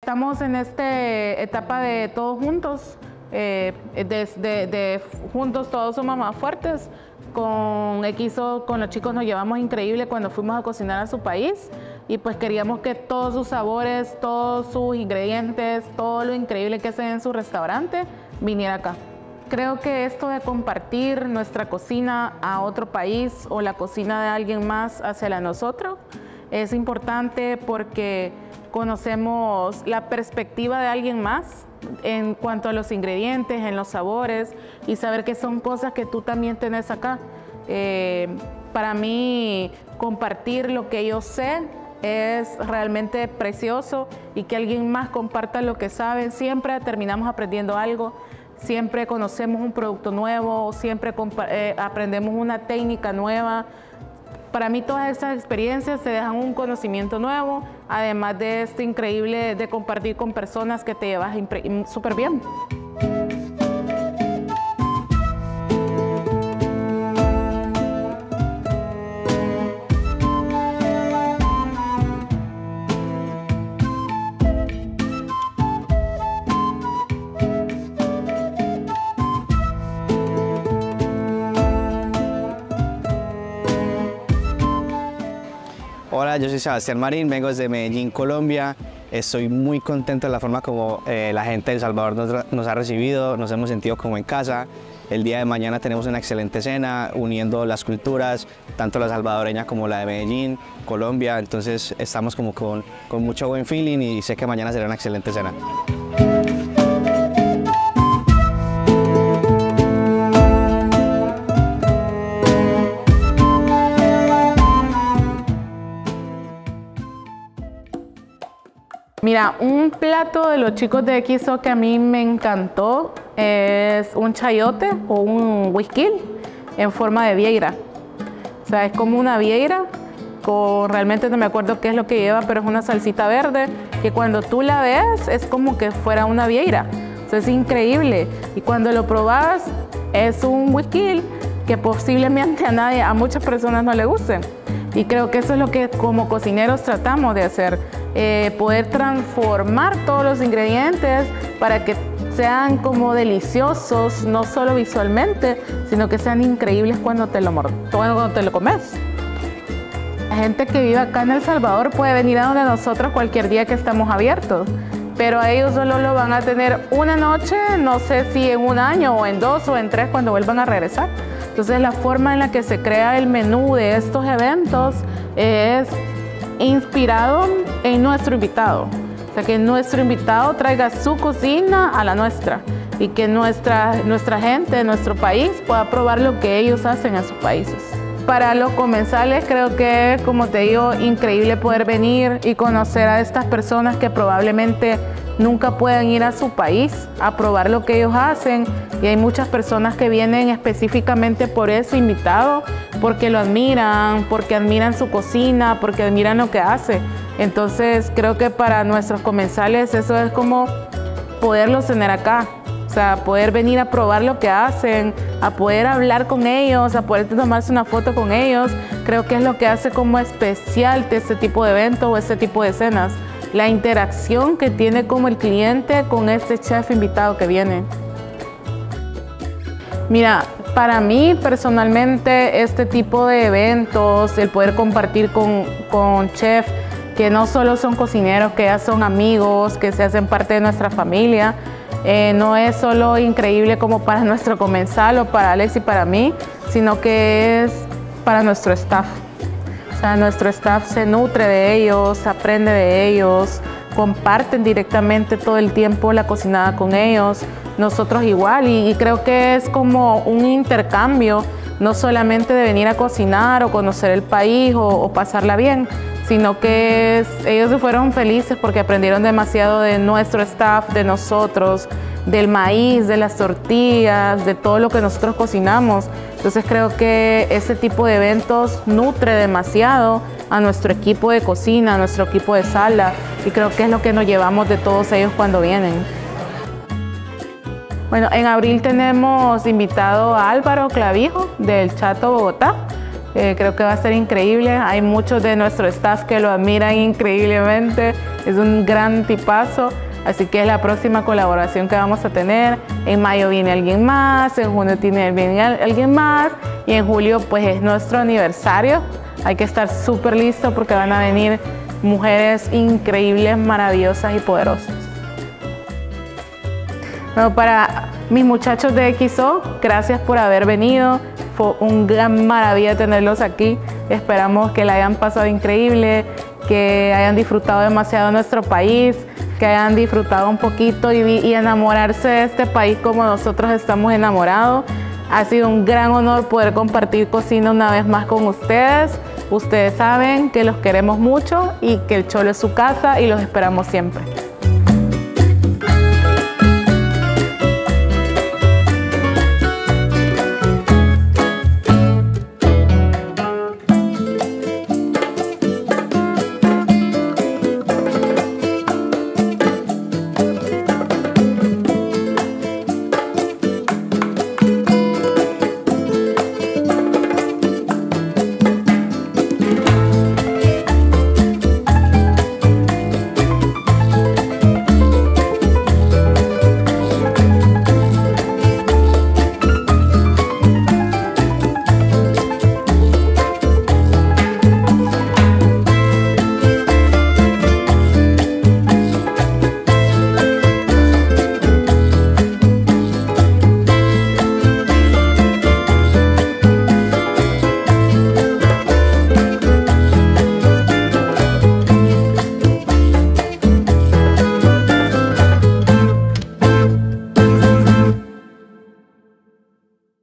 Estamos en esta etapa de todos juntos, juntos todos somos más fuertes. Con Equiso, con los chicos nos llevamos increíble cuando fuimos a cocinar a su país y pues queríamos que todos sus sabores, todos sus ingredientes, todo lo increíble que hacen en su restaurante viniera acá. Creo que esto de compartir nuestra cocina a otro país o la cocina de alguien más hacia la de nosotros es importante porque conocemos la perspectiva de alguien más en cuanto a los ingredientes, en los sabores y saber que son cosas que tú también tenés acá. Para mí, compartir lo que yo sé es realmente precioso y que alguien más comparta lo que sabe. Siempre terminamos aprendiendo algo, siempre conocemos un producto nuevo, siempre aprendemos una técnica nueva. Para mí todas estas experiencias te dejan un conocimiento nuevo, además de este increíble de compartir con personas que te llevas súper bien. Hola, yo soy Sebastián Marín, vengo desde Medellín, Colombia. Estoy muy contento de la forma como la gente de El Salvador nos ha recibido, nos hemos sentido como en casa. El día de mañana tenemos una excelente cena uniendo las culturas, tanto la salvadoreña como la de Medellín, Colombia. Entonces estamos como con mucho buen feeling y sé que mañana será una excelente cena. Mira, un plato de los chicos de Equiso que a mí me encantó es un chayote o un whisky en forma de vieira. O sea, es como una vieira, realmente no me acuerdo qué es lo que lleva, pero es una salsita verde que cuando tú la ves es como que fuera una vieira. O sea, es increíble. Y cuando lo probas es un whisky que posiblemente a muchas personas no le guste. Y creo que eso es lo que como cocineros tratamos de hacer, poder transformar todos los ingredientes para que sean como deliciosos, no solo visualmente, sino que sean increíbles cuando te lo comes. La gente que vive acá en El Salvador puede venir a donde nosotros cualquier día que estamos abiertos, pero a ellos solo lo van a tener una noche, no sé si en un año o en 2 o en 3 cuando vuelvan a regresar. Entonces la forma en la que se crea el menú de estos eventos es inspirado en nuestro invitado. O sea, que nuestro invitado traiga su cocina a la nuestra y que nuestra gente, nuestro país, pueda probar lo que ellos hacen en sus países. Para los comensales creo que es, como te digo, increíble poder venir y conocer a estas personas que probablemente nunca puedan ir a su país a probar lo que ellos hacen. Y hay muchas personas que vienen específicamente por ese invitado, porque lo admiran, porque admiran su cocina, porque admiran lo que hace. Entonces creo que para nuestros comensales eso es como poderlos tener acá. O sea, poder venir a probar lo que hacen, a poder hablar con ellos, a poder tomarse una foto con ellos. Creo que es lo que hace como especial este tipo de eventos o este tipo de cenas. La interacción que tiene como el cliente con este chef invitado que viene. Mira, para mí personalmente este tipo de eventos, el poder compartir con chefs que no solo son cocineros, que ya son amigos, que se hacen parte de nuestra familia, no es solo increíble como para nuestro comensal o para Alex y para mí, sino que es para nuestro staff. O sea, nuestro staff se nutre de ellos, aprende de ellos, comparten directamente todo el tiempo la cocinada con ellos, nosotros igual, y creo que es como un intercambio, no solamente de venir a cocinar o conocer el país o pasarla bien, sino que ellos fueron felices porque aprendieron demasiado de nuestro staff, de nosotros, del maíz, de las tortillas, de todo lo que nosotros cocinamos. Entonces creo que ese tipo de eventos nutre demasiado a nuestro equipo de cocina, a nuestro equipo de sala, y creo que es lo que nos llevamos de todos ellos cuando vienen. Bueno, en abril tenemos invitado a Álvaro Clavijo del Chato, Bogotá. Creo que va a ser increíble. Hay muchos de nuestro staff que lo admiran increíblemente. es un gran tipazo. Así que es la próxima colaboración que vamos a tener. En mayo viene alguien más, en junio viene alguien más y en julio pues es nuestro aniversario. Hay que estar súper listos porque van a venir mujeres increíbles, maravillosas y poderosas. Bueno, para mis muchachos de XO, gracias por haber venido. Fue una gran maravilla tenerlos aquí. Esperamos que la hayan pasado increíble, que hayan disfrutado demasiado de nuestro país, que hayan disfrutado un poquito y enamorarse de este país como nosotros estamos enamorados. Ha sido un gran honor poder compartir cocina una vez más con ustedes. Ustedes saben que los queremos mucho y que el Cholo es su casa y los esperamos siempre.